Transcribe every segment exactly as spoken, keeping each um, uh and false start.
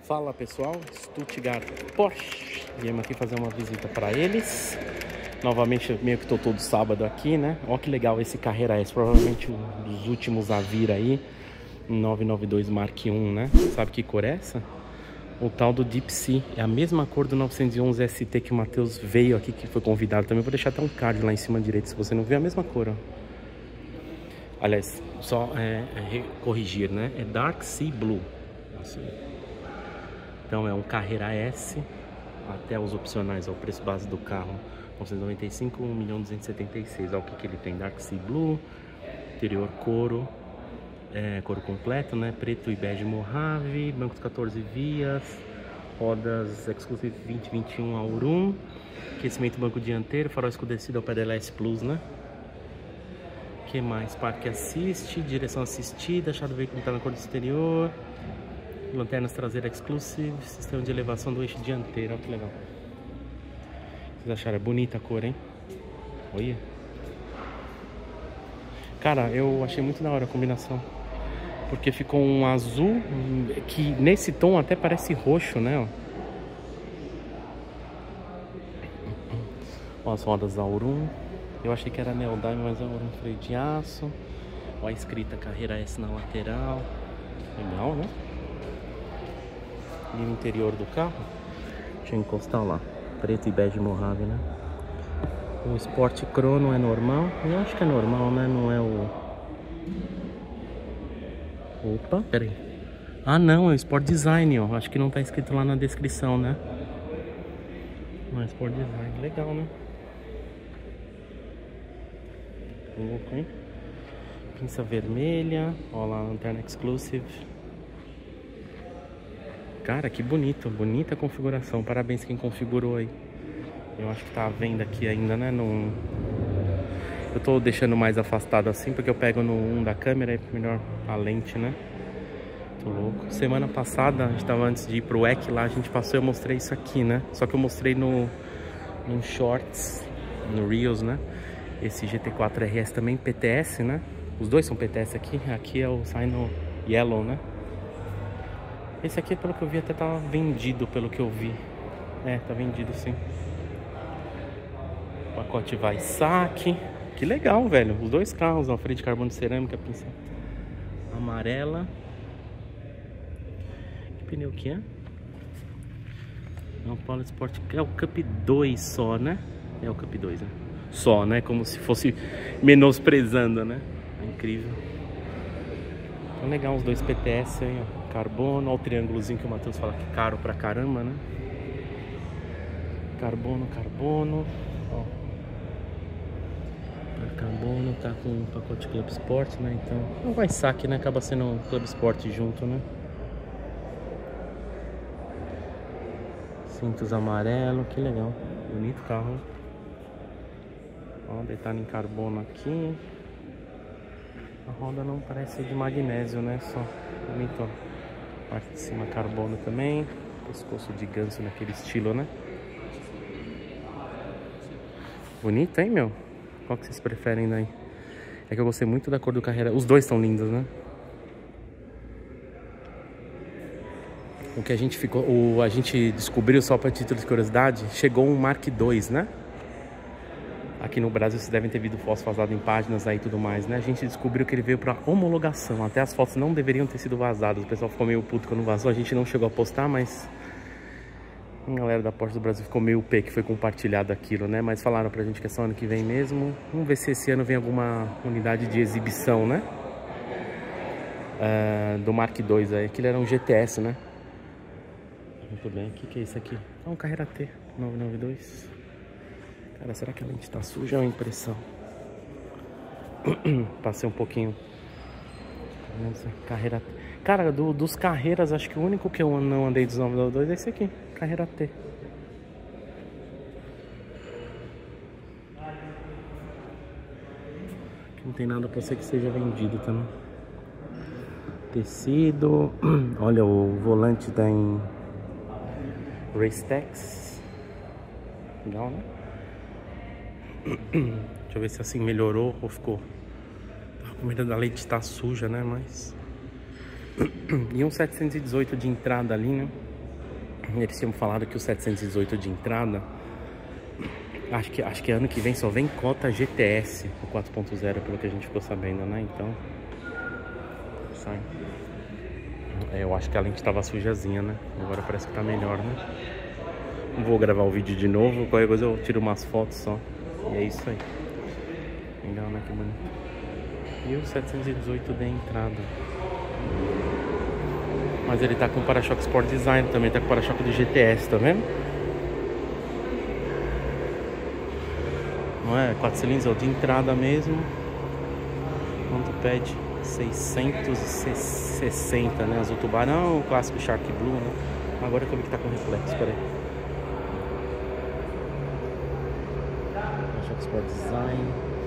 Fala pessoal, Stuttgart Porsche. Viemos aqui fazer uma visita para eles. Novamente, meio que tô todo sábado aqui, né? Olha que legal esse Carrera S, provavelmente um dos últimos a vir aí. nove nove dois Mark um, né? Sabe que cor é essa? O tal do Deep Sea. É a mesma cor do novecentos e onze S T que o Matheus veio aqui, que foi convidado também. Vou deixar até um card lá em cima direito, se você não viu, a mesma cor, ó. Aliás, só é, é, corrigir, né? É Dark Sea Blue. Assim. Então é um Carrera S, até os opcionais, ó, o preço base do carro novecentos e noventa e cinco, um milhão duzentos e setenta e seis. Olha o que, que ele tem: Dark Sea Blue, interior couro, é, couro completo, né? Preto e bege Mojave, bancos quatorze vias, rodas Exclusive vinte vinte e um Aurum, aquecimento banco dianteiro, farol escurecido ao P D L S Plus, né? Que mais? Parque assiste, direção assistida, chave do veículo está na cor do exterior, lanternas traseiras Exclusive, sistema de elevação do eixo dianteiro. Olha que legal. Vocês acharam bonita a cor, hein? Olha. Cara, eu achei muito da hora a combinação, porque ficou um azul que nesse tom até parece roxo, né? Ó, as rodas Aurum. Eu achei que era Neodime, mas é um freio de aço. Ó, a escrita Carrera S na lateral. Legal, né? E no interior do carro, deixa eu encostar lá, preto e bege Mojave, né? O Sport Chrono é normal. Eu acho que é normal, né? Não é o... Opa, peraí. Ah, não, é o Sport Design, ó. Acho que não tá escrito lá na descrição, né? Mas Sport Design, legal, né? Louco, hein? Pinça vermelha. Ó lá, lanterna Exclusive. Cara, que bonito, bonita configuração. Parabéns quem configurou aí. Eu acho que tá à venda aqui ainda, né? No... Eu tô deixando mais afastado assim, porque eu pego no um da câmera, é melhor a lente, né? Tô louco. Semana passada, a gente tava antes de ir pro E C lá, a gente passou e eu mostrei isso aqui, né? Só que eu mostrei no, no Shorts, no Reels, né? Esse G T quatro R S também P T S, né? Os dois são P T S aqui. Aqui é o Sino Yellow, né? Esse aqui, pelo que eu vi, até tá vendido, pelo que eu vi. É, tá vendido sim. O pacote vai saque. Que legal, velho. Os dois carros, ó. Freio de carbono de cerâmica, pinça amarela. Que pneu que é? É um Polo Sport. É o Cup dois só, né? É o Cup dois, né? Só, né? Como se fosse menosprezando, né? É incrível. Então, legal os dois P T S aí, ó. Carbono, olha o triângulozinho que o Matheus fala que é caro pra caramba, né? Carbono, carbono. Ó. Carbono tá com um pacote Club Sport, né? Então não vai saque, né? Acaba sendo um Club Sport junto, né? Cintos amarelo, que legal. Bonito carro. Ó, detalhe em carbono aqui. A roda não parece ser de magnésio, né? Só bonito, ó. Parte de cima carbono também. Pescoço de ganso naquele estilo, né? Bonito, hein, meu? Qual que vocês preferem daí? É que eu gostei muito da cor do Carrera. Os dois são lindos, né? O que a gente ficou... O, a gente descobriu, só para título de curiosidade, chegou um Mark dois, né? Aqui no Brasil vocês devem ter visto fotos vazadas em páginas aí e tudo mais, né? A gente descobriu que ele veio para homologação. Até as fotos não deveriam ter sido vazadas. O pessoal ficou meio puto quando vazou. A gente não chegou a postar, mas... A galera da Porsche do Brasil ficou meio pé que foi compartilhado aquilo, né? Mas falaram pra gente que é só ano que vem mesmo. Vamos ver se esse ano vem alguma unidade de exibição, né? Uh, do Mark dois aí. Aquilo era um G T S, né? Muito bem. O que, que é isso aqui? É um Carrera T nove nove dois. Cara, será que a lente tá suja ou é impressão? Passei um pouquinho. Carrera T. Cara, do, dos Carreiras, acho que o único que eu não andei dos nove nove dois é esse aqui. Carrera T. Aqui não tem nada pra ser que seja vendido também. Tecido. Olha, o volante tá em Racetex. Legal, né? Deixa eu ver se assim melhorou ou ficou. A comida da leite tá suja, né? Mas... E um setecentos e dezoito de entrada ali, né? Eles tinham falado que o setecentos e dezoito de entrada, acho que, acho que ano que vem só vem cota G T S, o quatro ponto zero, pelo que a gente ficou sabendo, né? Então, sai. É, eu acho que a lente tava sujazinha, né? Agora parece que tá melhor, né? Não vou gravar o vídeo de novo, qualquer coisa eu tiro umas fotos só. E é isso aí. Legal, né? Que bonito. E o setecentos e dezoito de entrada. Mas ele tá com para-choque Sport Design também, tá com para-choque do G T S, tá vendo? Não é? quatro cilindros, é o de entrada mesmo. Quanto pede? seiscentos e sessenta, né? Azul tubarão, o clássico Shark Blue, né? Agora que eu vi que tá com reflexo, peraí. Para-choque Sport Design.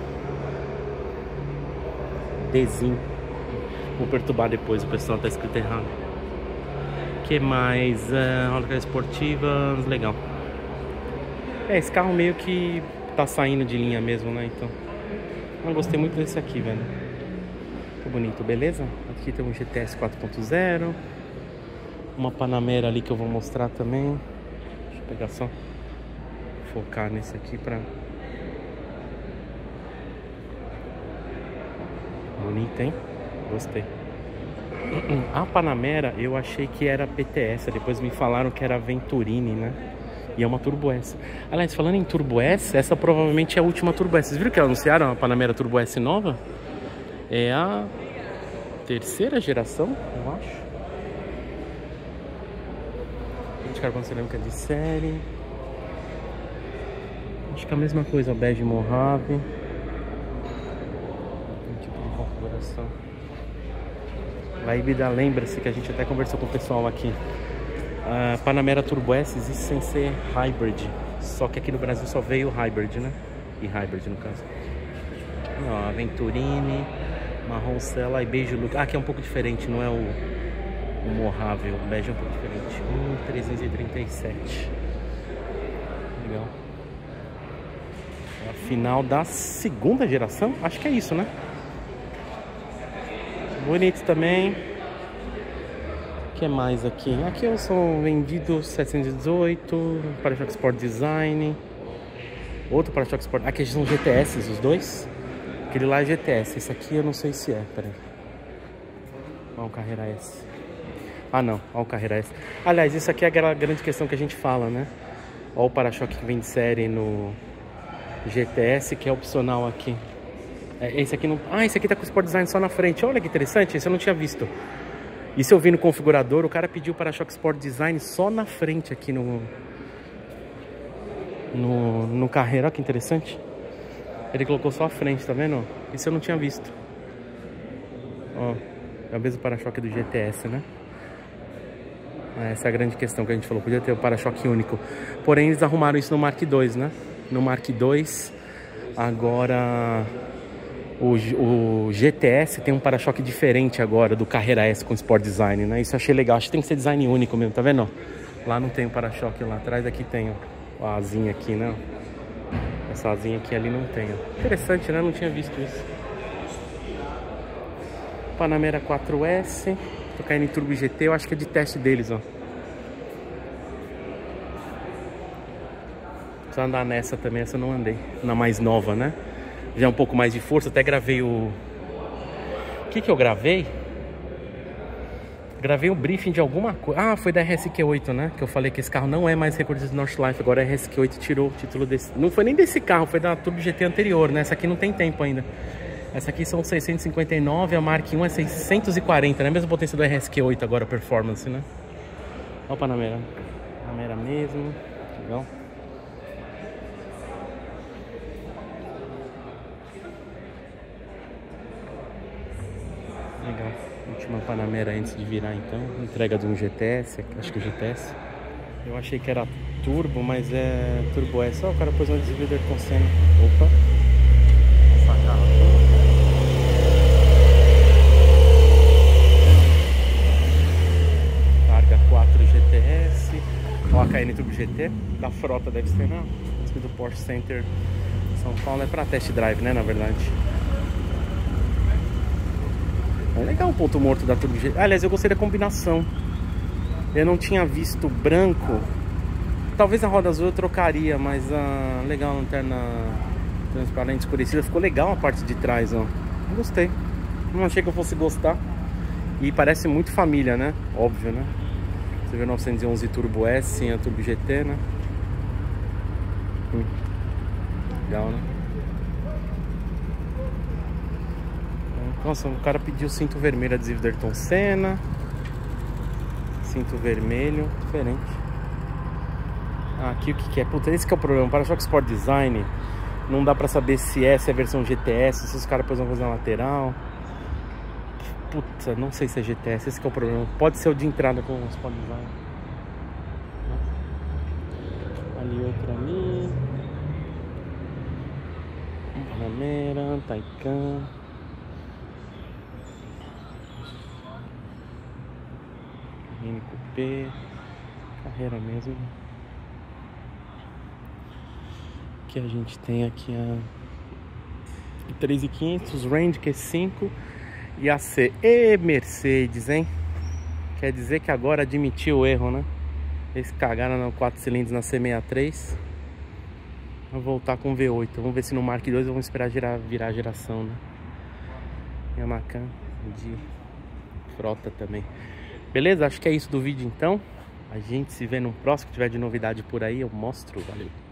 Desim. Vou perturbar depois, o pessoal tá escrito errado. Que mais? Uh, roda esportiva, legal. É, esse carro meio que tá saindo de linha mesmo, né? Então, eu gostei muito desse aqui, velho. Muito bonito, beleza? Aqui tem um G T S quatro ponto zero. Uma Panamera ali que eu vou mostrar também. Deixa eu pegar só, focar nesse aqui pra... Bonita, hein? Gostei. A Panamera eu achei que era P T S, depois me falaram que era Venturini, né? E é uma Turbo S. Aliás, falando em Turbo S, essa provavelmente é a última Turbo S. Vocês viram que anunciaram a Panamera Turbo S nova? É a terceira geração, eu acho. De carbono cerâmica de série. Acho que é a mesma coisa, o bege Mojave. Tipo de configuração. A híbrida, lembra-se que a gente até conversou com o pessoal aqui. A Panamera Turbo S existe sem ser hybrid. Só que aqui no Brasil só veio hybrid, né? E hybrid no caso. Ó, Venturini, marrom Cela e beijo look. Ah, aqui é um pouco diferente, não é o, o Mojave, o bege é um pouco diferente. Um trezentos e trinta e sete. Legal. É a final da segunda geração? Acho que é isso, né? Bonito também. O que mais aqui? Aqui eu sou vendido setecentos e dezoito, para-choque Sport Design. Outro para-choque Sport. Aqui são G T S, os dois. Aquele lá é G T S. Esse aqui eu não sei se é. Pera aí. Olha o Carrera S. Ah, não. Olha o Carrera S. Aliás, isso aqui é aquela grande questão que a gente fala, né? Olha o para-choque que vem de série no G T S, que é opcional aqui. Esse aqui não... Ah, esse aqui tá com o Sport Design só na frente. Olha que interessante, esse eu não tinha visto. Isso eu vi no configurador, o cara pediu para-choque Sport Design só na frente aqui no... No, no Carrera, olha que interessante. Ele colocou só a frente, tá vendo? Isso eu não tinha visto. Ó, é o mesmo para-choque do G T S, né? Essa é a grande questão que a gente falou. Podia ter o para-choque único. Porém, eles arrumaram isso no Mark dois, né? No Mark dois, agora... O, o G T S tem um para-choque diferente agora do Carrera S com Sport Design, né? Isso eu achei legal. Acho que tem que ser design único mesmo, tá vendo? Lá não tem o para-choque, lá atrás aqui tem, ó, a asinha aqui, né? Essa asinha aqui ali não tem, ó. Interessante, né? Não tinha visto isso. Panamera quatro S. Tô caindo em Turbo G T, eu acho que é de teste deles, ó. Só andar nessa também, essa eu não andei. Na mais nova, né? Já um pouco mais de força, até gravei o... O que que eu gravei? Gravei o briefing de alguma coisa. Ah, foi da R S Q oito, né? Que eu falei que esse carro não é mais recorde do Northlife. Agora a R S Q oito tirou o título desse... Não foi nem desse carro, foi da Turbo G T anterior, né? Essa aqui não tem tempo ainda. Essa aqui são seiscentos e cinquenta e nove, a Mark um é seiscentos e quarenta, né? Mesma potência do R S Q oito agora, performance, né? Olha o Panamera. Panamera mesmo. Legal. Legal. Última Panamera antes de virar, então. Entrega de um G T S, acho que é G T S. Eu achei que era turbo, mas é Turbo S. Ó, o cara pôs um adesivo de Ayrton Senna. Opa. Essa carro aqui. Targa quatro G T S. Ó, a K N Turbo G T. Da frota deve ser, não? Do Porsche Center São Paulo. É pra test drive, né, na verdade. É legal o ponto morto da Turbo G T. Aliás, eu gostei da combinação. Eu não tinha visto branco. Talvez a roda azul eu trocaria, mas ah, legal a lanterna transparente escurecida. Ficou legal a parte de trás, ó. Eu gostei. Não achei que eu fosse gostar. E parece muito família, né? Óbvio, né? Você vê novecentos e onze Turbo S, sim, a Turbo G T, né? Hum. Legal, né? Nossa, o cara pediu cinto vermelho, adesivo da Ayrton Senna. Cinto vermelho, diferente. Ah, aqui o que que é? Puta, esse que é o problema. Para-choque Sport Design, não dá pra saber se essa é a versão G T S, se os caras depois vão fazer na lateral. Puta, não sei se é G T S, esse que é o problema. Pode ser o de entrada com o Sport Design. Ali outro ali. Panamera, Taycan. Mini Coupé. Carreira mesmo. Que a gente tem aqui a três mil e quinhentos, Range Q cinco e a C. E Mercedes, hein? Quer dizer que agora admitiu o erro, né? Eles cagaram no quatro cilindros na C sessenta e três. Vou voltar com V oito. Vamos ver se no Mark dois vamos esperar girar, virar a geração, né? Yamaha de frota também. Beleza? Acho que é isso do vídeo então. A gente se vê no próximo. Se tiver de novidade por aí, eu mostro. Valeu!